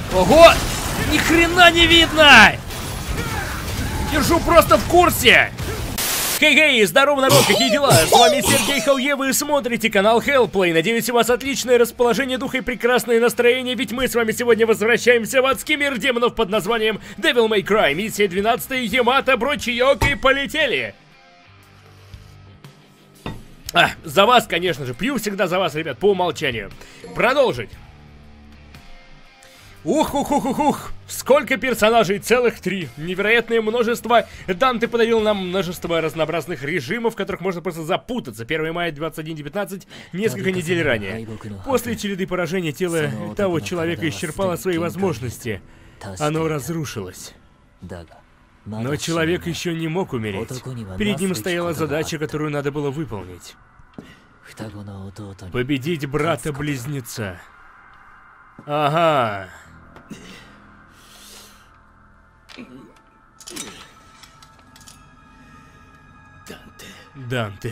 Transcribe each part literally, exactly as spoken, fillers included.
Ого! Ни хрена не видно! Держу просто в курсе! Хей-хей, здорово, народ, какие дела? С вами Сергей Хауе, вы смотрите канал Hellplay. Надеюсь, у вас отличное расположение духа и прекрасное настроение, ведь мы с вами сегодня возвращаемся в адский мир демонов под названием Devil May Cry. Миссия двенадцатая, Ямато, Брочиёк, и полетели! А, за вас, конечно же, пью всегда за вас, ребят, по умолчанию. Продолжить. Ух-ух-ух-ух-ух! Сколько персонажей, целых три. Невероятное множество. Данте подарил нам множество разнообразных режимов, в которых можно просто запутаться. первое мая двадцать один девятнадцать, несколько недель ранее. После череды поражений тело того человека исчерпало свои возможности. Оно разрушилось. Но человек еще не мог умереть. Перед ним стояла задача, которую надо было выполнить. Победить брата-близнеца. Ага. Данте. Данте.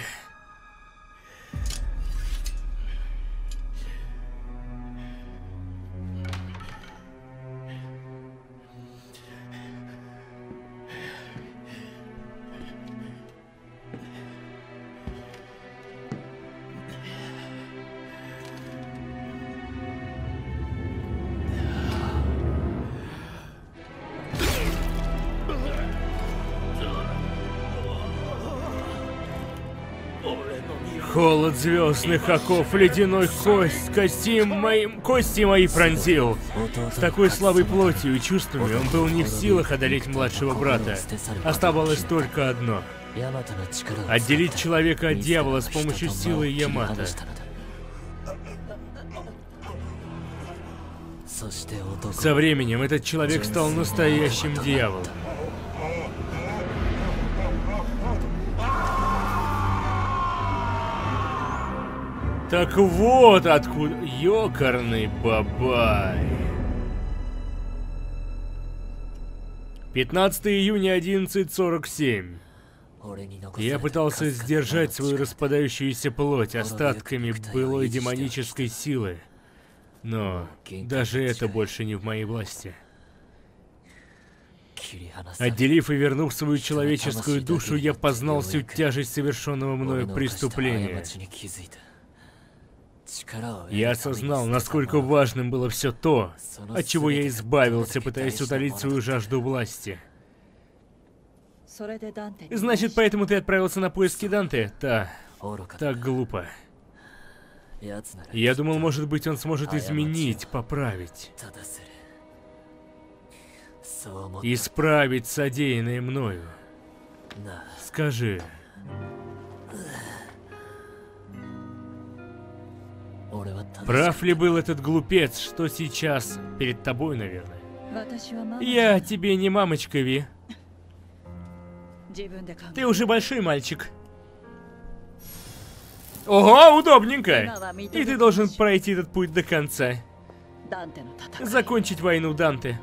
Холод звездных оков, ледяной кость, кости мои, кости мои пронзил. С такой слабой плотью и чувствами он был не в силах одолеть младшего брата. Оставалось только одно — отделить человека от дьявола с помощью силы Ямато. Со временем этот человек стал настоящим дьяволом. Так вот откуда... Ёкарный бабай. пятнадцатое июня одиннадцать сорок семь. Я пытался сдержать свою распадающуюся плоть остатками былой демонической силы. Но даже это больше не в моей власти. Отделив и вернув свою человеческую душу, я познал всю тяжесть совершенного мною преступления. Я осознал, насколько важным было все то, от чего я избавился, пытаясь утолить свою жажду власти. Значит, поэтому ты отправился на поиски Данте? Да, так глупо. Я думал, может быть, он сможет изменить, поправить. Исправить содеянное мною. Скажи... Прав ли был этот глупец, что сейчас перед тобой, наверное? Я тебе не мамочка, Ви. Ты уже большой мальчик. Ого, удобненько. И ты должен пройти этот путь до конца. Закончить войну Данте.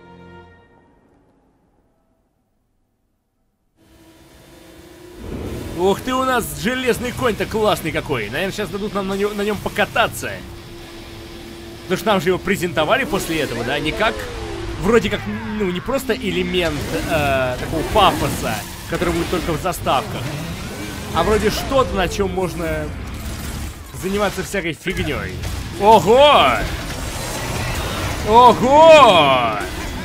Ух ты, у нас железный конь-то классный какой. Наверное, сейчас дадут нам на, него, на нем покататься. Потому что нам же его презентовали после этого, да? Не как, вроде как, ну, не просто элемент э, такого пафоса, который будет только в заставках. А вроде что-то, на чем можно заниматься всякой фигней. Ого! Ого!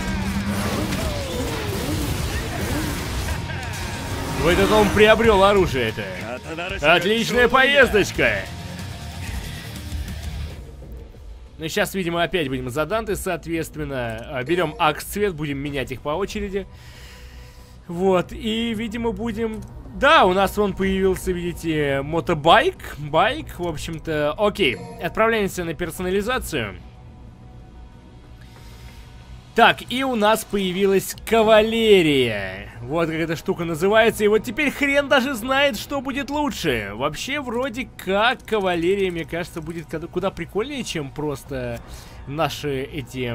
В этот он приобрел оружие это. Отличная поездочка! Ну, сейчас, видимо, опять будем за Данте, соответственно. Берем акс-цвет, будем менять их по очереди. Вот, и, видимо, будем... Да, у нас вон появился, видите, мотобайк. Байк, в общем-то. Окей, отправляемся на персонализацию. Так, и у нас появилась кавалерия. Вот как эта штука называется. И вот теперь хрен даже знает, что будет лучше. Вообще, вроде как, кавалерия, мне кажется, будет куда прикольнее, чем просто наши эти...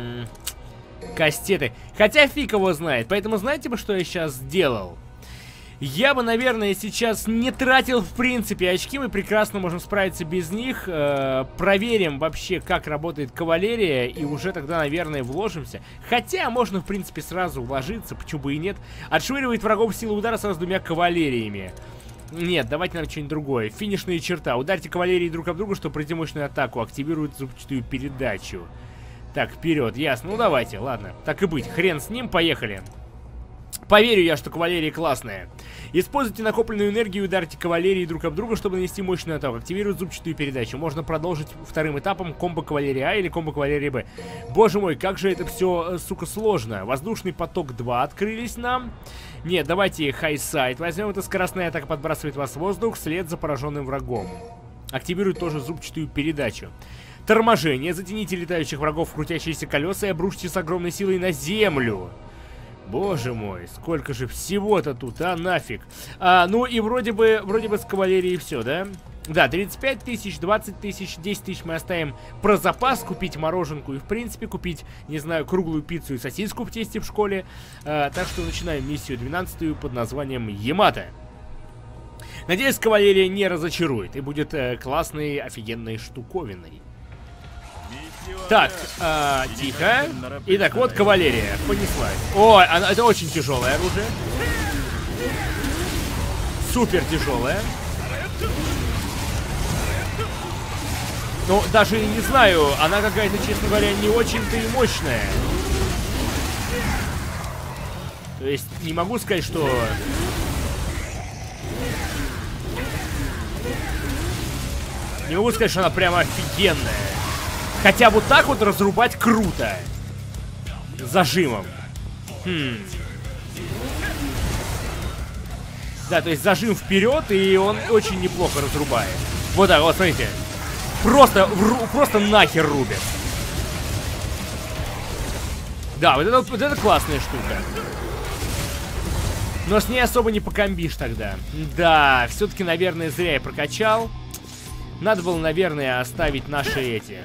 кастеты. Хотя фиг его знает. Поэтому знаете бы, что я сейчас сделал? Я бы, наверное, сейчас не тратил, в принципе, очки. Мы прекрасно можем справиться без них. Э, проверим вообще, как работает кавалерия. И уже тогда, наверное, вложимся. Хотя можно, в принципе, сразу вложиться. Почему бы и нет. Отшвыривает врагов силы удара сразу с двумя кавалериями. Нет, давайте нам что-нибудь другое. Финишная черта. Ударьте кавалерией друг об друга, чтобы пройти мощную атаку. Активирует зубчатую передачу. Так, вперед. Ясно. Ну, давайте. Ладно. Так и быть. Хрен с ним. Поехали. Поверю я, что кавалерия классная. Используйте накопленную энергию и ударьте кавалерии друг об друга, чтобы нанести мощную атаку. Активирует зубчатую передачу. Можно продолжить вторым этапом комбо кавалерии А или комбо кавалерии Б. Боже мой, как же это все, сука, сложно. Воздушный поток два открылись нам. Нет, давайте хайсайд возьмем. Это скоростная атака подбрасывает вас в воздух вслед за пораженным врагом. Активирует тоже зубчатую передачу. Торможение. Затяните летающих врагов в крутящиеся колеса и обрушьте с огромной силой на землю. Боже мой, сколько же всего-то тут, а, нафиг. А, ну и вроде бы, вроде бы с кавалерией все, да? Да, тридцать пять тысяч, двадцать тысяч, десять тысяч мы оставим про запас, купить мороженку и, в принципе, купить, не знаю, круглую пиццу и сосиску в тесте в школе. А, так что начинаем миссию двенадцатую под названием Ямато. Надеюсь, кавалерия не разочарует и будет э, классной, офигенной штуковиной. Так, а, тихо. Итак, вот кавалерия. Понеслась. О, она, это очень тяжелое оружие. Супер тяжелое. Ну, даже не знаю, она какая-то, честно говоря, не очень-то и мощная. То есть, не могу сказать, что... Не могу сказать, что она прямо офигенная. Хотя вот так вот разрубать круто. Зажимом. Хм. Да, то есть зажим вперед, и он очень неплохо разрубает. Вот так, вот смотрите. Просто, просто нахер рубит. Да, вот это, вот это классная штука. Но с ней особо не покомбишь тогда. Да, все-таки, наверное, зря я прокачал. Надо было, наверное, оставить наши эти...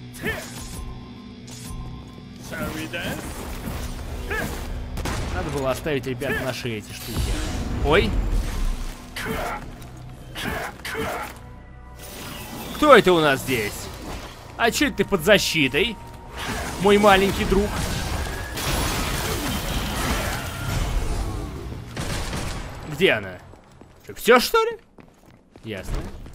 Надо было оставить, ребят, наши эти штуки. Ой. Кто это у нас здесь? А че это ты под защитой? Мой маленький друг. Где она? Все, что ли? Ясно.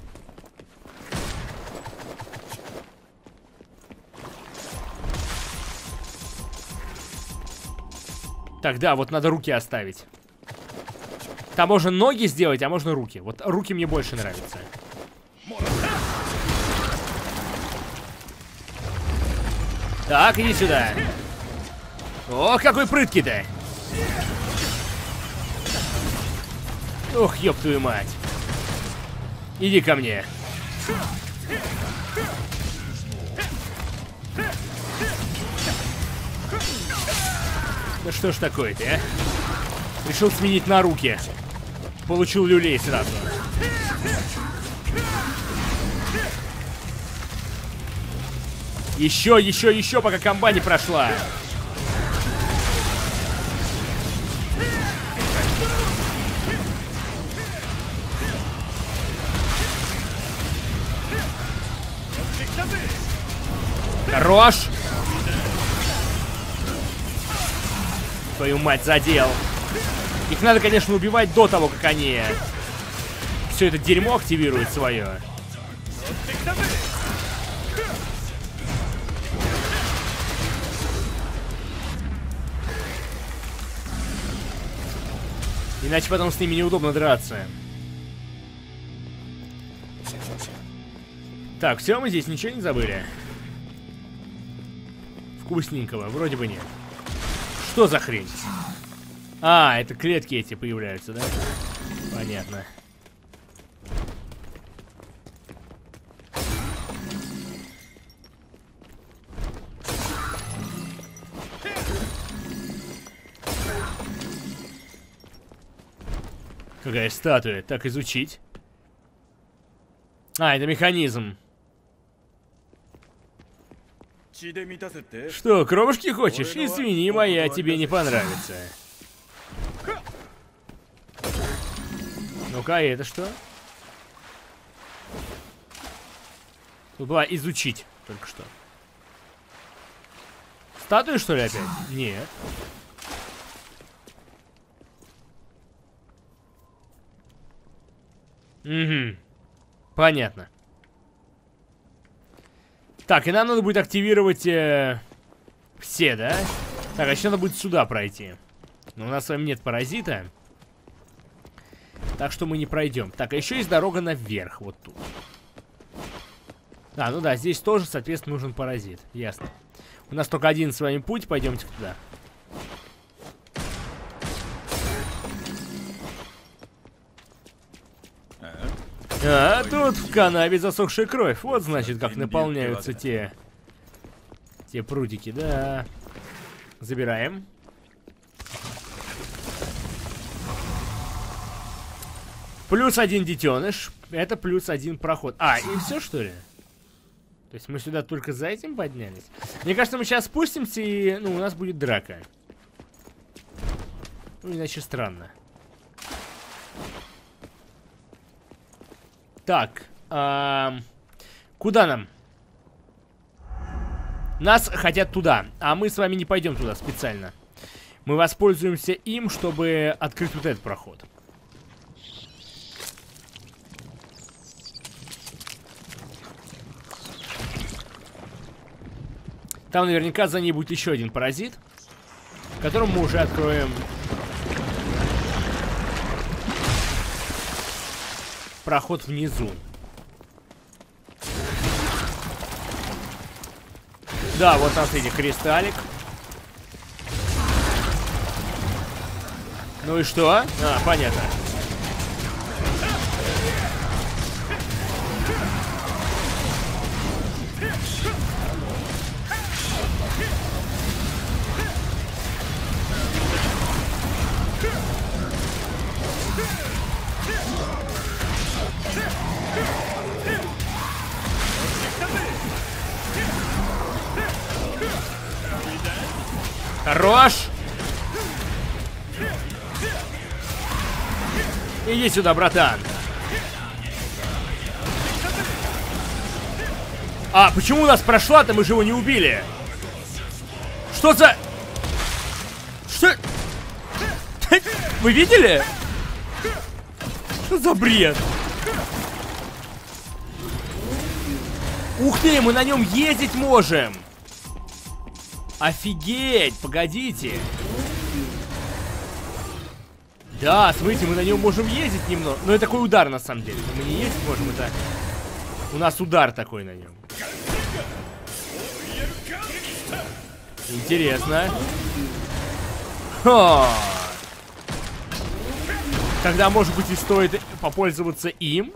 Так, да, вот надо руки оставить. Там можно ноги сделать, а можно руки. Вот руки мне больше нравятся. Так, иди сюда. Ох, какой прыткий-то. Ох, ёб твою мать. Иди ко мне. Ну что ж такое-то, а? Решил сменить на руки. Получил люлей сразу. Еще, еще, еще, пока комба не прошла. Хорош! Твою мать, задел. Их надо, конечно, убивать до того, как они все это дерьмо активируют свое. Иначе потом с ними неудобно драться. Так, все, мы здесь ничего не забыли. Вкусненького, вроде бы нет. Что за хрень? А, это клетки эти появляются, да? Понятно. Какая статуя? Так, изучить. А, это механизм. Что, кровушки хочешь? Извини, моя тебе не понравится. Ну-ка, это что? Тут была изучить только что. Статуи, что ли, опять? Нет. Угу. Понятно. Так, и нам надо будет активировать э, все, да? Так, а еще надо будет сюда пройти. Но у нас с вами нет паразита. Так что мы не пройдем. Так, а еще есть дорога наверх, вот тут. А, ну да, здесь тоже, соответственно, нужен паразит. Ясно. У нас только один с вами путь, пойдемте туда. А, тут в канаве засохшая кровь. Вот, значит, как наполняются те... Те прудики, да. Забираем. Плюс один детеныш. Это плюс один проход. А, и все, что ли? То есть мы сюда только за этим поднялись? Мне кажется, мы сейчас спустимся и... Ну, у нас будет драка. Ну, иначе странно. Так. А... Куда нам? Нас хотят туда. А мы с вами не пойдем туда специально. Мы воспользуемся им, чтобы открыть вот этот проход. Там наверняка за ней будет еще один паразит, которым мы уже откроем проход внизу. Да, вот там, смотрите, кристаллик. Ну и что? А, понятно. Хорош! Иди сюда, братан. А, почему у нас прошла-то, мы же его не убили? Что за... Что? Вы видели? Что за бред? Ух ты, мы на нем ездить можем! Офигеть, погодите. Да, смотрите, мы на нем можем ездить немного. Но это такой удар, на самом деле. Мы не ездить можем, это... У нас удар такой на нем. Интересно. Ха. Тогда, может быть, и стоит попользоваться им.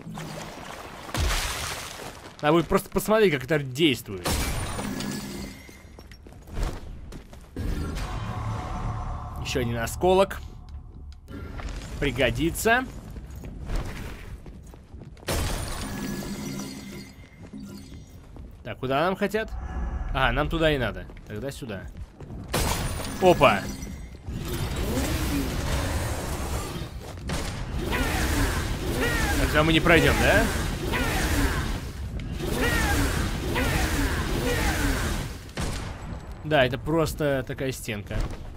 А вы просто посмотрите, как это действует. Еще один осколок. Пригодится. Так, куда нам хотят? А, нам туда и надо. Тогда сюда. Опа! Тогда мы не пройдем, да? Да, это просто такая стенка.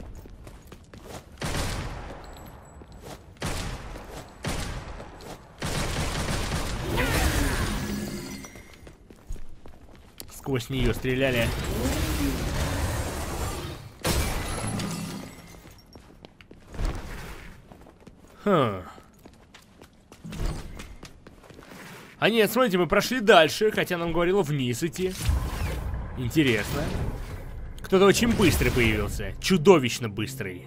Сквозь нее стреляли. Хм. А нет, смотрите, мы прошли дальше, хотя нам говорило вниз идти. Интересно. Кто-то очень быстрый появился. Чудовищно быстрый.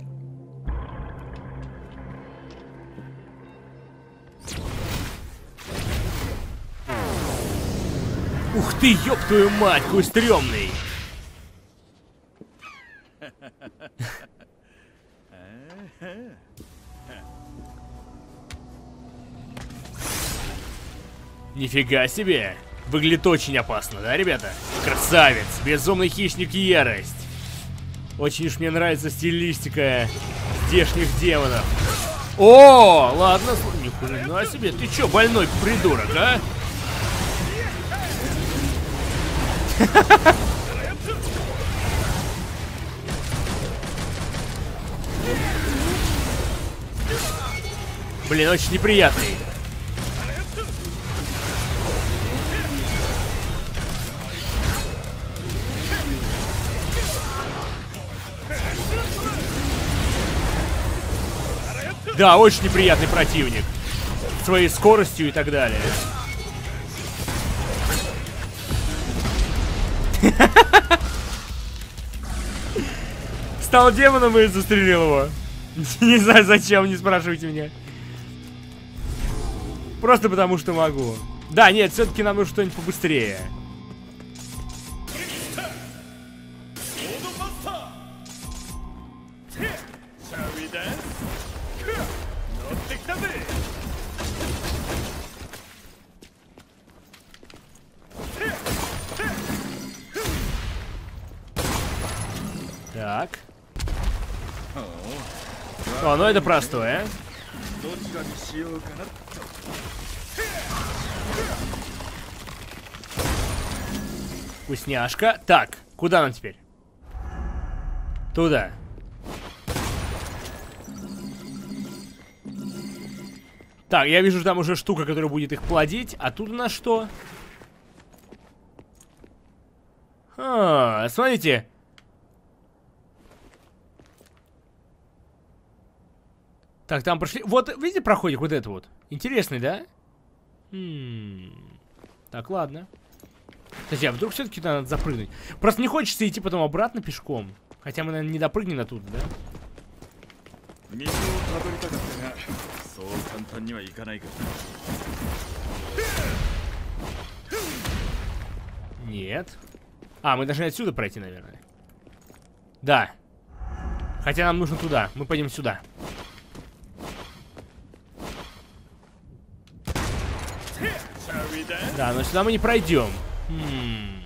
Ух ты, ёб твою мать, какой стрёмный. Нифига себе. Выглядит очень опасно, да, ребята? Красавец, безумный хищник ярость. Очень уж мне нравится стилистика здешних демонов. О, ладно, нихуя. Ну а себе, ты чё, больной придурок, а? Блин, очень неприятный. Да, очень неприятный противник. Своей скоростью и так далее. Стал демоном и застрелил его. Не знаю зачем, не спрашивайте меня. Просто потому что могу. Да, нет, все-таки нам нужно что-нибудь побыстрее. Так. О, ну это простое. Вкусняшка. Так, куда нам теперь? Туда. Так, я вижу, там уже штука, которая будет их плодить. А тут у нас что? А, смотрите. Так, там прошли... Вот, видите, проходик вот это вот. Интересный, да? М-м-м. Так, ладно. Подожди, а вдруг все-таки надо запрыгнуть? Просто не хочется идти потом обратно пешком. Хотя мы, наверное, не допрыгнем оттуда, да? Нет. А, мы должны отсюда пройти, наверное. Да. Хотя нам нужно туда. Мы пойдем сюда. Да, но сюда мы не пройдем. М-м.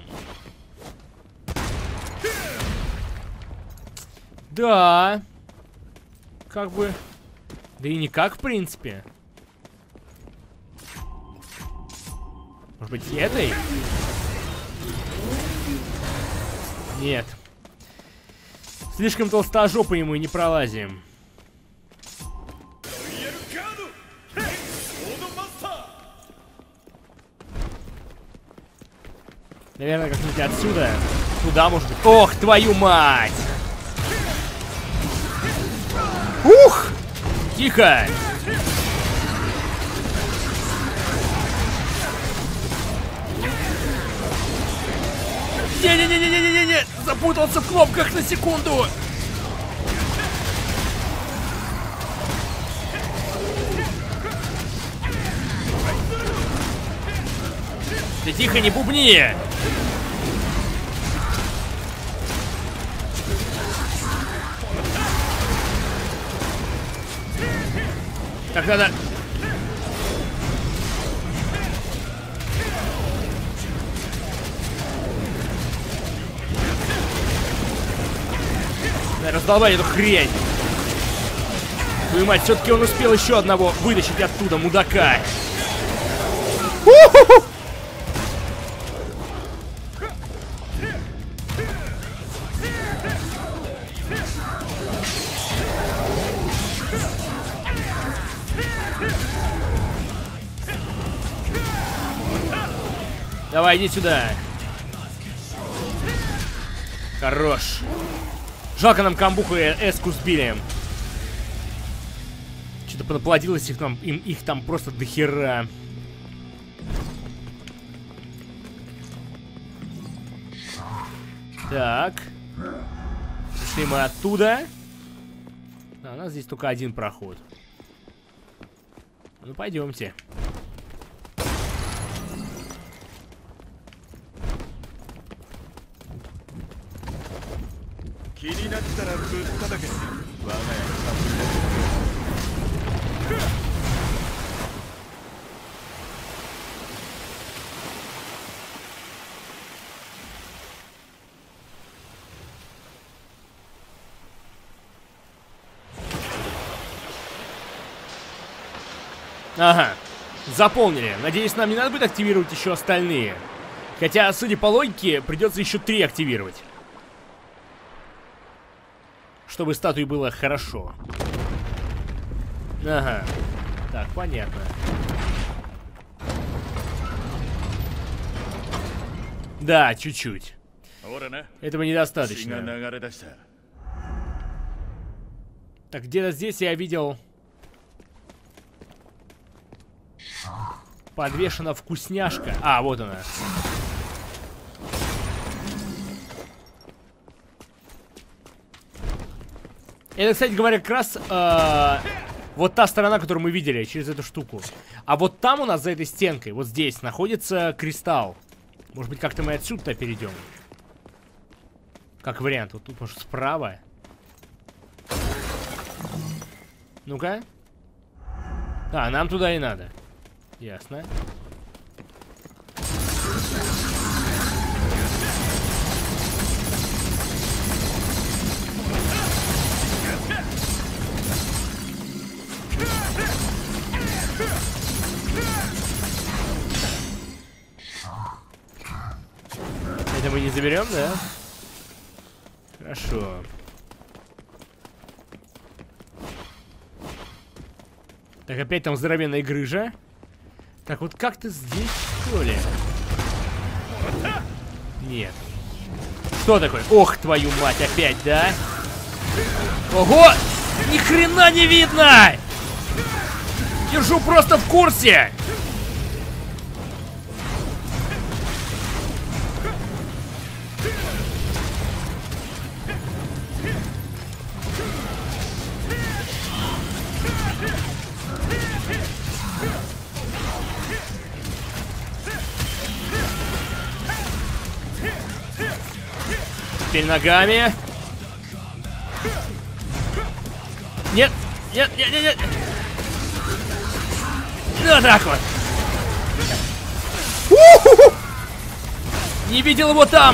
Да. Как бы. Да и никак, в принципе. Может быть, этой? Нет. Слишком толстожопый ему и не пролазим. Наверное, как-нибудь отсюда. Туда, может быть. Ох, твою мать! Ух! Тихо! Не-не-не-не-не-не-не! Запутался в кнопках на секунду! Ты тихо, не бубни! Так, надо... Надо раздолбать эту хрень. Твою мать, все-таки он успел еще одного вытащить оттуда, мудака. У-ху-ху! Давай, иди сюда. Хорош. Жалко, нам камбуху и эску сбили. Что-то понаплодилось их там, им их там просто дохера. Так. Пришли мы оттуда. А, у нас здесь только один проход. Ну, пойдемте. Ага. Заполнили. Надеюсь, нам не надо будет активировать еще остальные. Хотя, судя по логике, придется еще три активировать. Чтобы статуе было хорошо. Ага. Так, понятно. Да, чуть-чуть. Этого недостаточно. Так, где-то здесь я видел... Подвешена вкусняшка. А, вот она. Это, кстати говоря, как раз э, вот та сторона, которую мы видели через эту штуку. А вот там у нас, за этой стенкой, вот здесь, находится кристалл. Может быть, как-то мы отсюда перейдем. Как вариант. Вот тут, может, справа. Ну-ка. А, нам туда и надо. Ясно. Это мы не заберем, да? Хорошо. Так, опять там здоровенная грыжа. Так, вот как-то здесь, что ли? Нет. Что такое? Ох, твою мать, опять, да? Ого! Ни хрена не видно! Держу просто в курсе! Теперь ногами. Нет, нет, нет, нет, нет. Вот так вот. У-ху-ху! Не видел его там.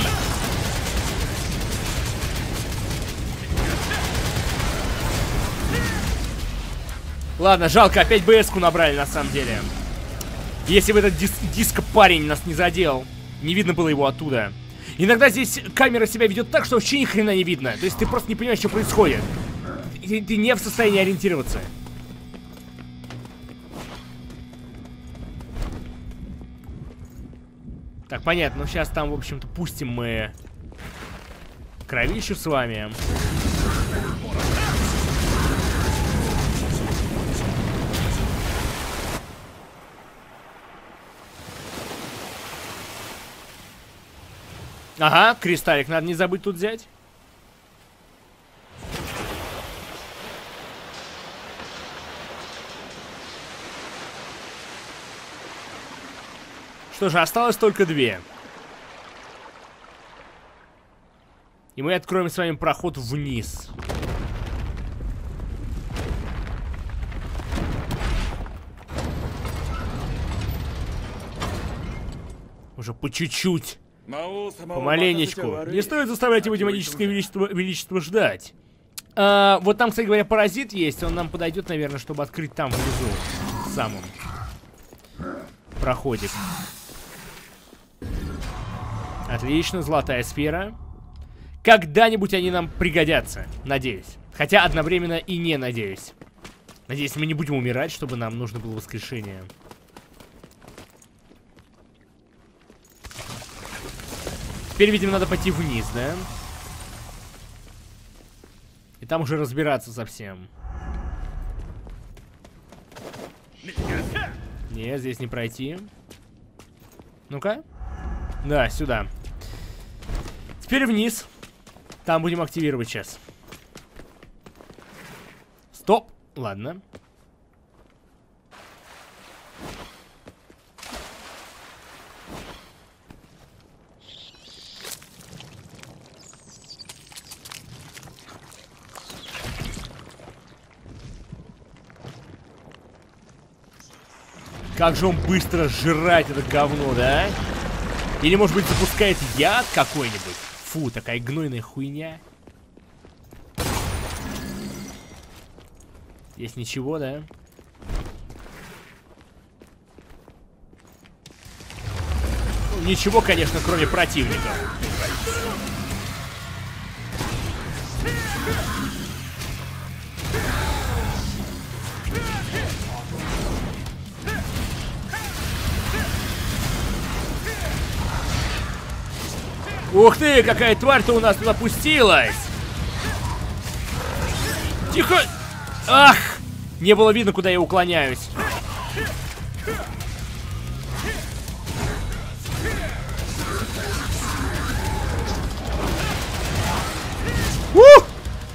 Ладно, жалко, опять бэ эску набрали на самом деле. Если бы этот дис диско-парень нас не задел, не видно было его оттуда. Иногда здесь камера себя ведет так, что вообще ни хрена не видно. То есть ты просто не понимаешь, что происходит. Ты, ты не в состоянии ориентироваться. Так, понятно. Ну, сейчас там, в общем-то, пустим мы кровищу с вами. Ага, кристаллик надо не забыть тут взять. Что же, осталось только две. И мы откроем с вами проход вниз. Уже по чуть-чуть. Помаленечку. Не стоит заставлять его демоническое величество, величество ждать. А, вот там, кстати говоря, паразит есть. Он нам подойдет, наверное, чтобы открыть там внизу. В самом проходик. Отлично, золотая сфера. Когда-нибудь они нам пригодятся, надеюсь. Хотя одновременно и не надеюсь. Надеюсь, мы не будем умирать, чтобы нам нужно было воскрешение. Теперь, видимо, надо пойти вниз, да? И там уже разбираться совсем. Нет, здесь не пройти. Ну-ка. Да, сюда. Теперь вниз. Там будем активировать сейчас. Стоп. Ладно. Как же он быстро сжирает это говно, да? Или, может быть, запускает яд какой-нибудь? Фу, такая гнойная хуйня. Здесь ничего, да? ничего, конечно, кроме противников. Ух ты, какая тварь-то у нас тут опустилась! Тихо! Ах! Не было видно, куда я уклоняюсь. Ух!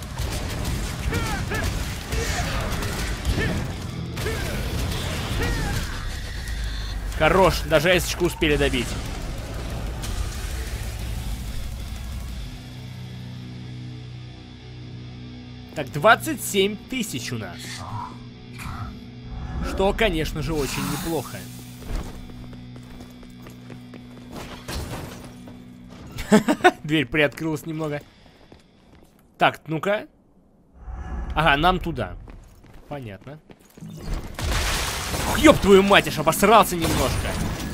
Хорош, даже эсочку успели добить. Так, двадцать семь тысяч у нас. Что, конечно же, очень неплохо. Дверь приоткрылась немного. Так, ну-ка. Ага, нам туда. Понятно. Ёб твою мать, аж обосрался немножко.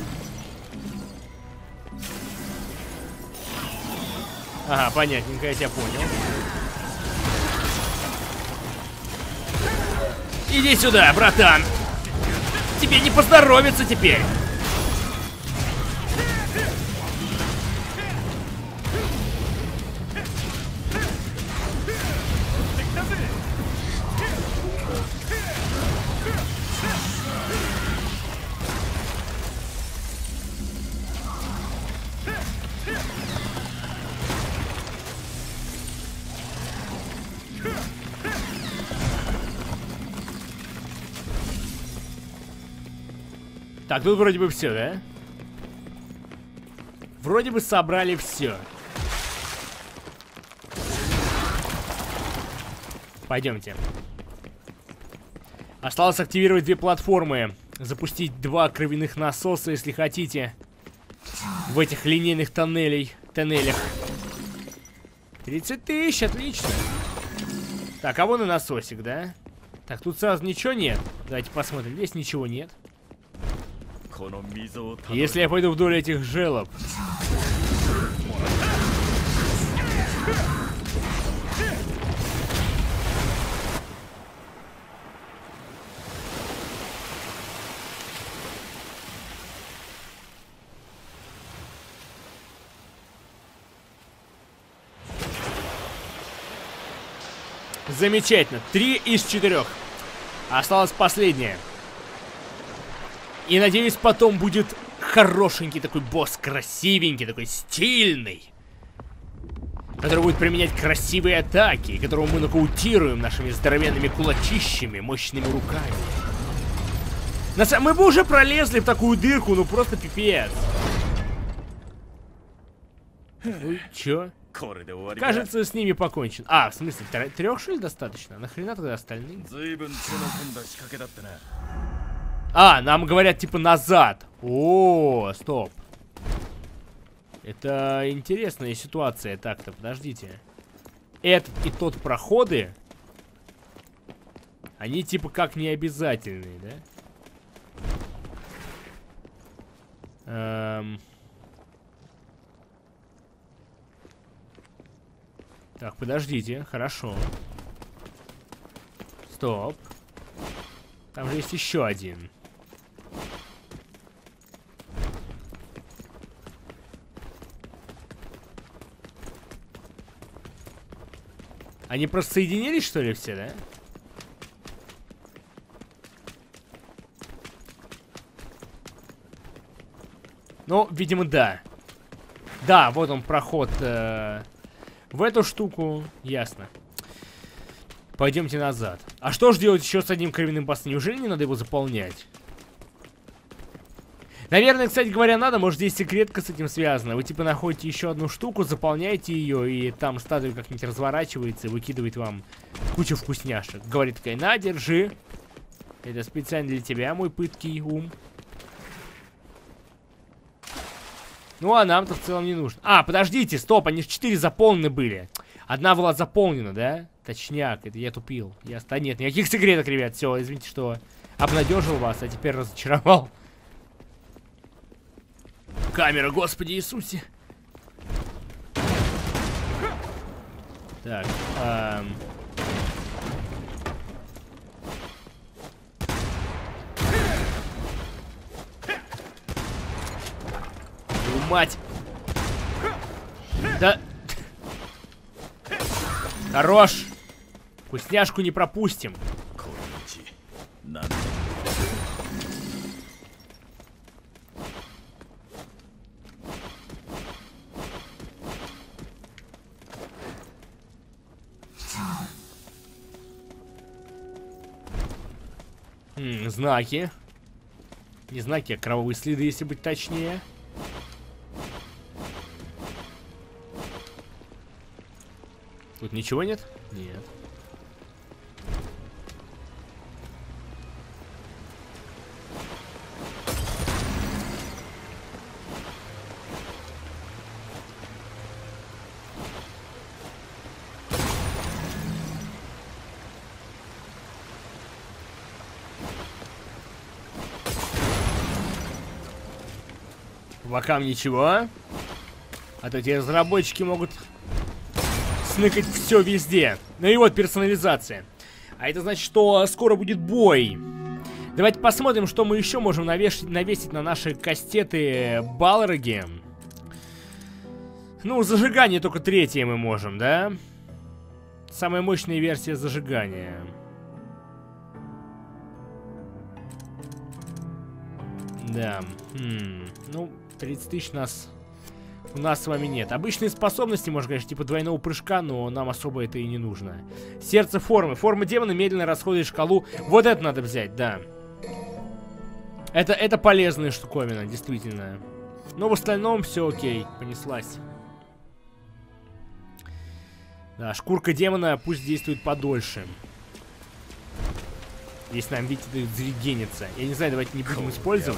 Ага, понятненько, я тебя понял. Иди сюда, братан. Тебе не поздоровится теперь. Так, тут вроде бы все, да? Вроде бы собрали все. Пойдемте. Осталось активировать две платформы. Запустить два кровяных насоса, если хотите. В этих линейных тоннелей, тоннелях. тридцать тысяч, отлично. Так, а вон и насосик, да? Так, тут сразу ничего нет. Давайте посмотрим. Здесь ничего нет. Если я пойду вдоль этих желоб. Замечательно. Три из четырех. Осталось последнее. И надеюсь, потом будет хорошенький такой босс, красивенький, такой стильный, который будет применять красивые атаки, которого мы нокаутируем нашими здоровенными кулачищами, мощными руками. На самом... Мы бы уже пролезли в такую дырку, ну просто пипец. Ой, чё? Кажется, с ними покончен. А, в смысле, трех что ли достаточно? Нахрена тогда остальные? А, нам говорят, типа, назад. О, стоп. Это интересная ситуация. Так-то, подождите. Этот и тот проходы, они, типа, как необязательные, да? Эм... Так, подождите. Хорошо. Стоп. Там же есть еще один. Они просто соединились, что ли, все, да? Ну, видимо, да. Да, вот он, проход э, в эту штуку. Ясно. Пойдемте назад. А что же делать еще с одним кровяным боссом? Неужели не надо его заполнять? Наверное, кстати говоря, надо. Может, здесь секретка с этим связана. Вы типа находите еще одну штуку, заполняете ее, и там статуя как-нибудь разворачивается и выкидывает вам кучу вкусняшек. Говорит такая: на, держи. Это специально для тебя, мой пыткий ум. Ну, а нам-то в целом не нужно. А, подождите, стоп, они же четыре заполнены были. Одна была заполнена, да? Точняк, это я тупил. Я... Да нет, никаких секреток, ребят. Все, извините, что обнадежил вас, а теперь разочаровал. Камера, Господи Иисусе. Так, эм... мать. Да. Хорош. Вкусняшку не пропустим. М, знаки. Не знаки, а кровавые следы, если быть точнее. Тут ничего нет? Нет. По бокам ничего. А то эти разработчики могут сныкать все везде. Ну и вот персонализация. А это значит, что скоро будет бой. Давайте посмотрим, что мы еще можем навешать, навесить на наши кастеты Балроги. Ну, зажигание только третье мы можем, да? Самая мощная версия зажигания. Да. Хм. Ну, тридцать тысяч нас... У нас с вами нет. Обычные способности, можно, конечно, типа двойного прыжка, но нам особо это и не нужно. Сердце формы. Форма демона медленно расходует шкалу. Вот это надо взять, да. Это, это полезная штуковина, действительно. Но в остальном все окей. Понеслась. Да, шкурка демона пусть действует подольше. Если нам, видите, зарегенится. Я не знаю, давайте не будем использовать.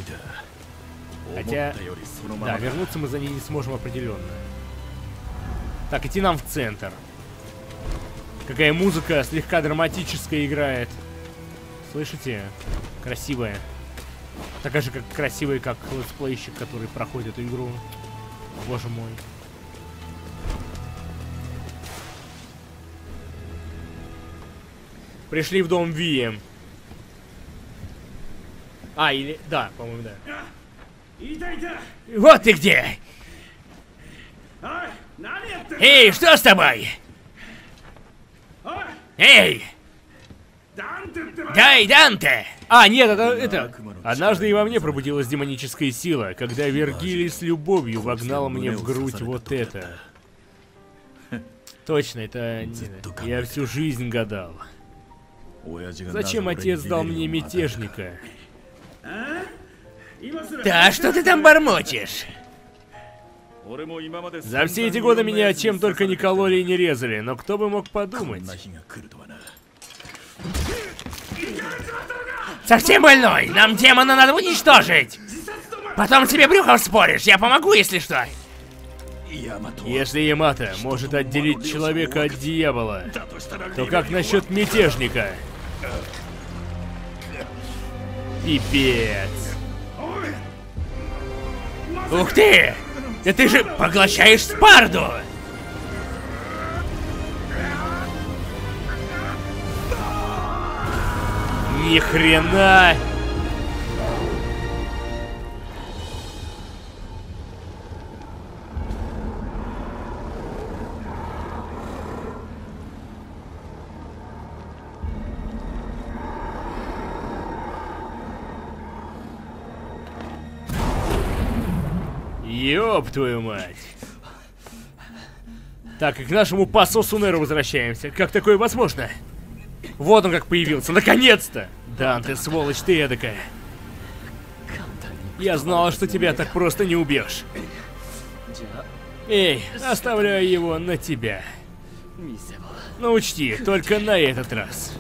Хотя, да, вернуться мы за ней не сможем определенно. Так, идти нам в центр. Какая музыка слегка драматическая играет. Слышите? Красивая. Такая же, как красивая, как летсплейщик, который проходит эту игру. Боже мой. Пришли в дом Ви. А, или... Да, по-моему, да. Вот ты где! Эй, что с тобой? Эй! Дай, Данте! А, нет, это, это... Однажды и во мне пробудилась демоническая сила, когда Вергилий с любовью вогнал мне в грудь вот это. Точно, это... Я всю жизнь гадал. Зачем отец дал мне мятежника? Да, что ты там бормочешь? За все эти годы меня чем только не кололи и не резали, но кто бы мог подумать? Совсем больной? Нам демона надо уничтожить! Потом себе брюхо вспоришь, я помогу, если что. Если Ямато может отделить человека от дьявола, то как насчет мятежника? Пипец. Ух ты! Да ты же поглощаешь Спарду! Ни хрена! Ёб твою мать. Так, и к нашему пасу Сунеру возвращаемся. Как такое возможно? Вот он как появился, наконец-то! Данте, сволочь ты эдакая. Я знала, что тебя так просто не убьешь. Эй, оставляю его на тебя. Но учти, только на этот раз.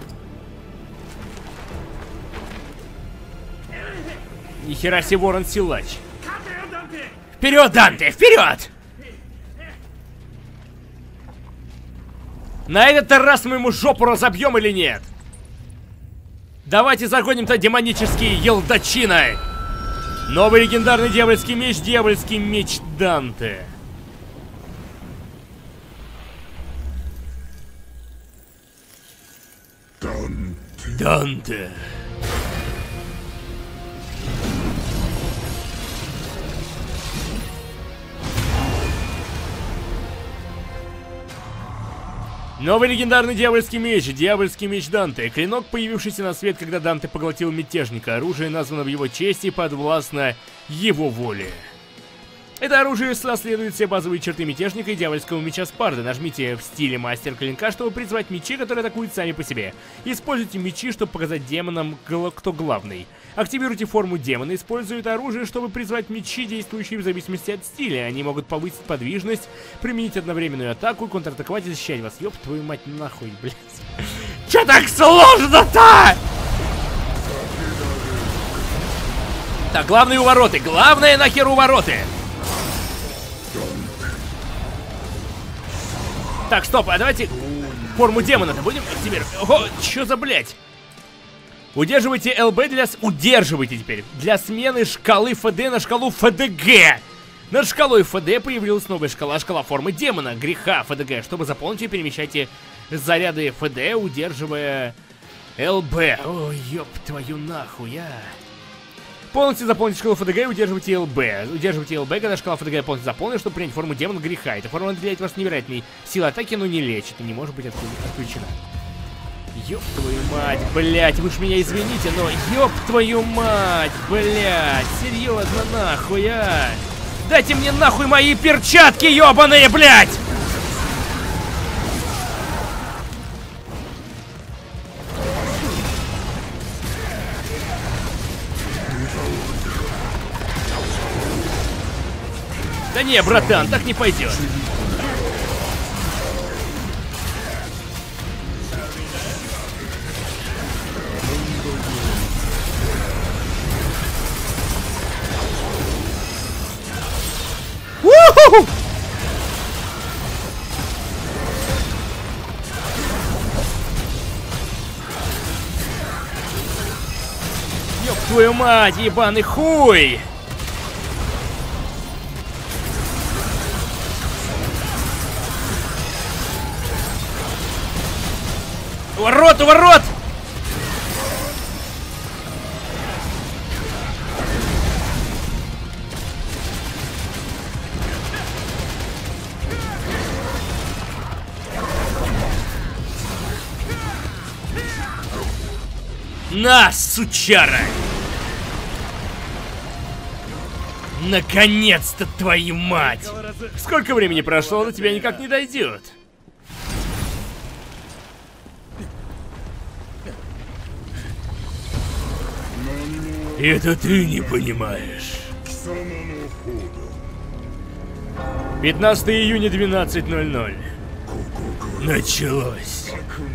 Нихера себе, ворон силач. Вперед, Данте, вперед! На этот раз мы ему жопу разобьем или нет? Давайте загоним-то демонические елдачины! Новый легендарный дьявольский меч, дьявольский меч Данте. Данте. Новый легендарный дьявольский меч, дьявольский меч Данте. Клинок, появившийся на свет, когда Данте поглотил мятежника. Оружие названо в его честь и подвластно его воле. Это оружие наследует все базовые черты мятежника и дьявольского меча Спарда. Нажмите в стиле мастер клинка, чтобы призвать мечи, которые атакуют сами по себе. Используйте мечи, чтобы показать демонам, кто главный. Активируйте форму демона, используя это оружие, чтобы призвать мечи, действующие в зависимости от стиля. Они могут повысить подвижность, применить одновременную атаку, контратаковать и защищать вас. Ёб твою мать, нахуй, блядь. Чё так сложно-то? Так, главные увороты. Главное нахер увороты. Так, стоп, а давайте форму демона-то будем активировать. Ого, чё за блядь? Удерживайте ЛБ для... Удерживайте теперь. Для смены шкалы ФД на шкалу ФДГ. Над шкалой ФД появилась новая шкала, шкала формы демона, греха ФДГ. Чтобы заполнить ее, перемещайте заряды ФД, удерживая ЛБ. Ой, ёб твою нахуй, а. Полностью заполните шкалу ФДГ и удерживайте ЛБ. Удерживайте ЛБ, когда шкала ФДГ полностью заполнена, чтобы принять форму демона греха. Эта форма наделяет вас невероятной силой атаки, но не лечит и не может быть отключена. Ёб твою мать, блять, вы ж меня извините, но ёб твою мать, блять, серьезно нахуй, а? Дайте мне нахуй мои перчатки, ёбаные, блять! Да не, братан, так не пойдет. У-ху-ху! Ёб твою мать, ебаный хуй! Ворот, ворот! На, сучара! Наконец-то, твою мать! Сколько времени прошло, до тебя никак не дойдет. Это ты не понимаешь. пятнадцатое июня, двенадцать ноль ноль. Началось.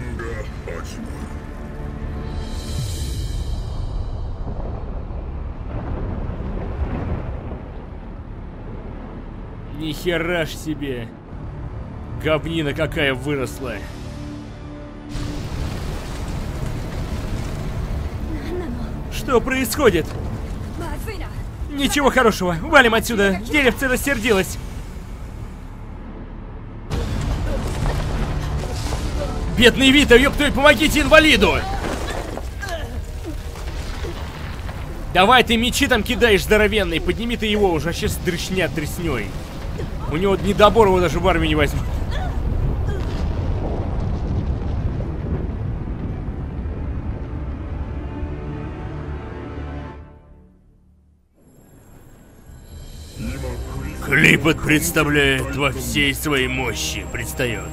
Нихера ж себе. Говнина какая выросла. Что происходит? Ничего хорошего. Валим отсюда. Деревце рассердилось. Бедный Вита, ёптой, помогите инвалиду! Давай ты мечи там кидаешь здоровенный. Подними ты его уже, а сейчас дрыщнят дрыснёй. У него недобор, его даже в армию не возьмут. Клипот представляет во всей своей мощи, предстает.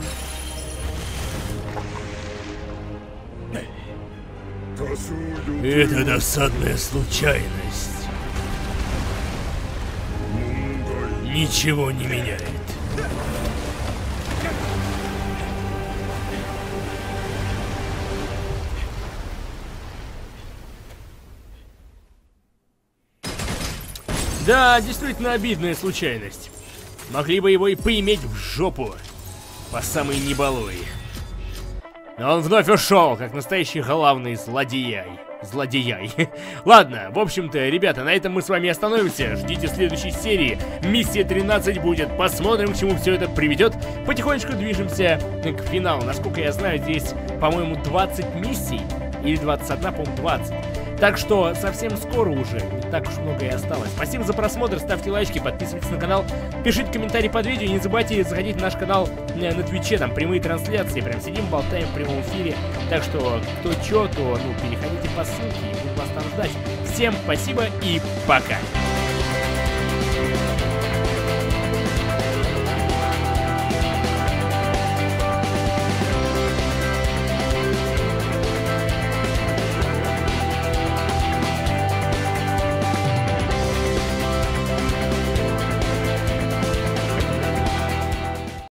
Это досадная случайность. Ничего не меняет. Да, действительно обидная случайность. Могли бы его и поиметь в жопу. По самой небалуй. Но он вновь ушел, как настоящий главный злодей. злодеяй. Ладно, в общем-то, ребята, на этом мы с вами остановимся. Ждите следующей серии. Миссия тринадцать будет. Посмотрим, к чему все это приведет. Потихонечку движемся к финалу. Насколько я знаю, здесь, по-моему, двадцать миссий. Или двадцать одна, по-моему, двадцать. Так что совсем скоро уже, не так уж много и осталось. Спасибо за просмотр, ставьте лайки, подписывайтесь на канал, пишите комментарии под видео, и не забывайте заходить в наш канал на Твиче, там прямые трансляции, прям сидим, болтаем в прямом эфире. Так что, кто чё, то, ну, переходите по ссылке, и буду вас там ждать. Всем спасибо и пока!